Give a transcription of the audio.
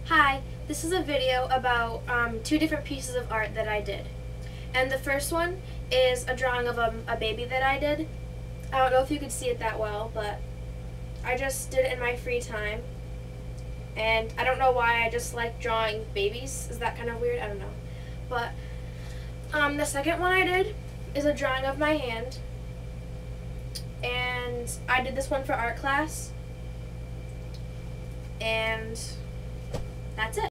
Hi, this is a video about two different pieces of art that I did. And the first one is a drawing of a baby that I did. I don't know if you could see it that well, but I just did it in my free time. And I don't know why, I just like drawing babies. Is that kind of weird? I don't know. But the second one I did is a drawing of my hand. And I did this one for art class. And that's it.